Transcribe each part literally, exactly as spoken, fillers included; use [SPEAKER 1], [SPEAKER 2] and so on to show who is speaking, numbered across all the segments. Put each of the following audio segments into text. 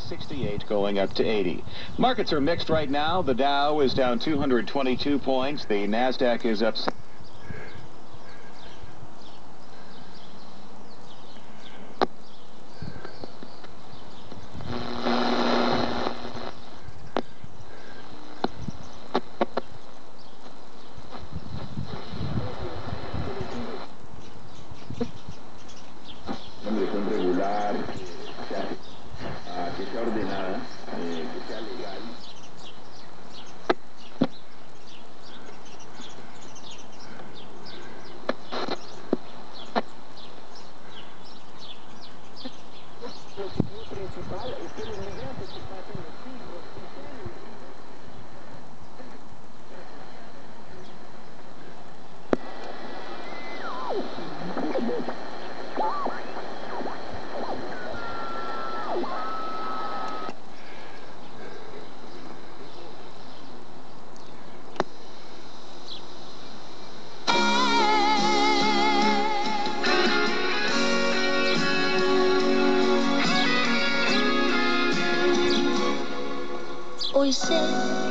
[SPEAKER 1] sixty-eight going up to eighty. Markets are mixed right now. The Dow is down two hundred twenty-two points. The NASDAQ is up...
[SPEAKER 2] regular, que sea ordenada, que sea legal. El objetivo principal es que los migrantes que pasen los siglos
[SPEAKER 3] Hoy sé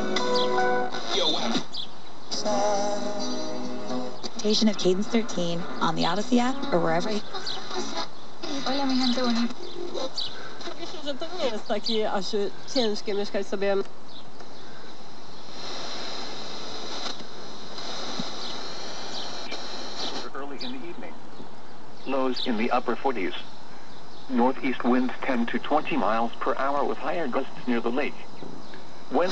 [SPEAKER 3] of Cadence thirteen on the Odyssey app or wherever.
[SPEAKER 4] Hola mi gente bonita. Że to nie jest takie aż ciężkie mieszkać sobie.
[SPEAKER 5] Early in the evening. Lows in the upper forties. Northeast winds ten to twenty miles per hour with higher gusts near the lake. When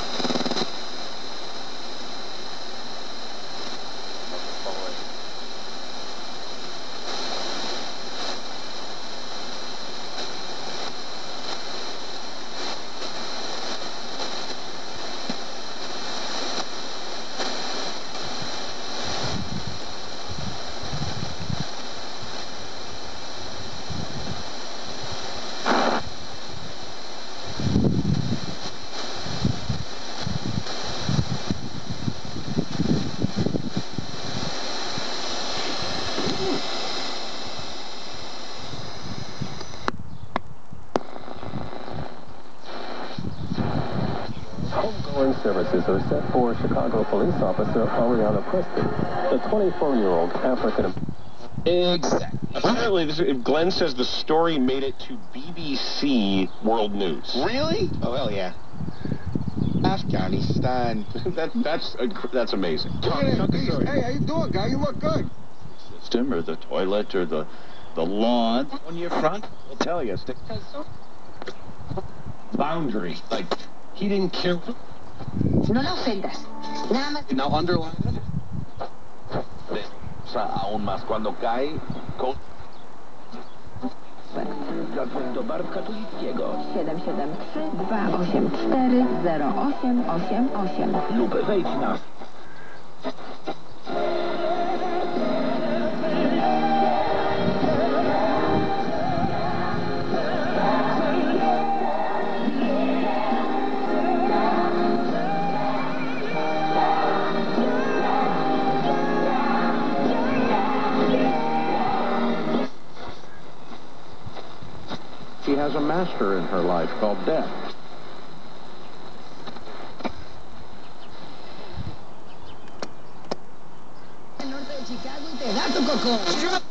[SPEAKER 6] Homegoing services are set for Chicago police officer Ariana Preston, the twenty-four-year-old African.
[SPEAKER 7] Exactly. Apparently, this, Glenn says the story made it to B B C World News.
[SPEAKER 1] Really? Oh, hell yeah. Afghanistan. that, that's uh, that's amazing.
[SPEAKER 2] Hey, hey, how you doing, guy? You look good.
[SPEAKER 1] System or the toilet or the the lawn on your front will tell you. Stick boundary. Like he didn't care.
[SPEAKER 3] No la ofendas. Nada más.
[SPEAKER 1] Now underline it.
[SPEAKER 2] O sea, aún más cuando cae con... Zadzwoń Bartka Katolickiego.
[SPEAKER 8] siedem siedem trzy dwa osiem cztery zero osiem osiem osiem
[SPEAKER 2] lub wejdź na...
[SPEAKER 6] She has a master in her life called death.
[SPEAKER 8] El norte de Chicago y te da tu coco.